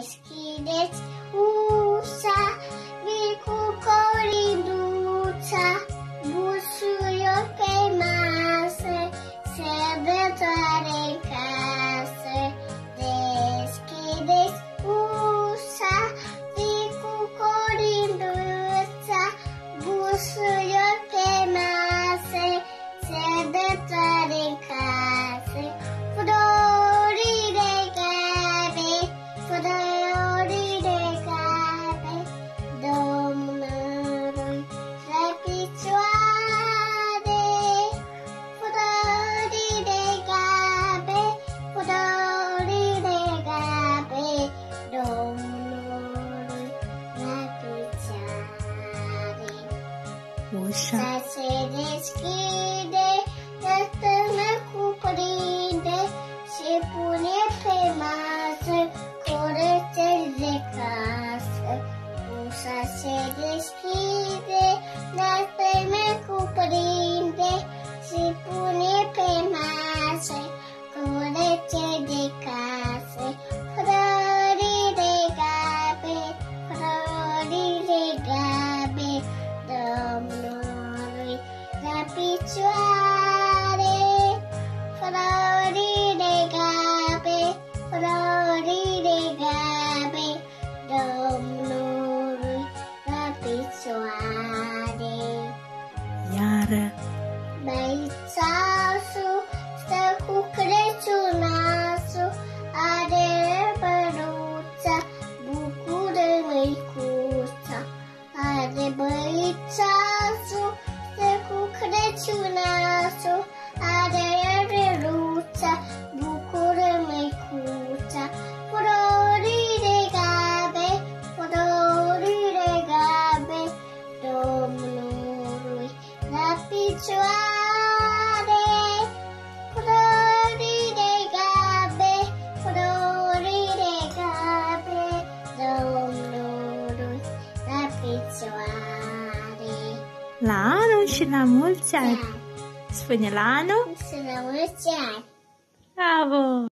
deschideți ușa, vin cu colinduța, busuior pe masă, sărbătoare în casă. Deschideți ușa, vin cu colinduța, busuior pe masă, sărbătoare în casă. Flori regale, flori regale, Domnului la picioare. Flori regale, flori regale, Domnului la picioare. Ușa Să se deschide, să mă cuprinde și pune pe masă curățeli de casă. Ușa se deschide, să mă cuprinde și pune pe masă curățeli de casă. Flori regale, flori regale, Domnului la picioare. Flori regale, flori regale, Domnului la picioare. iară Băițașul stă cu Crăciunașul, are băruța, bucură măicuța. Are băițașul stă cu Crăciunașul, are băruța, bucură măicuța. Flori regale, flori regale, Domnului la picioare. Flori regale, flori regale, Domnului la picioare. la anul și la mulți ani. Spune la anul. Să la mulți ani. Bravo!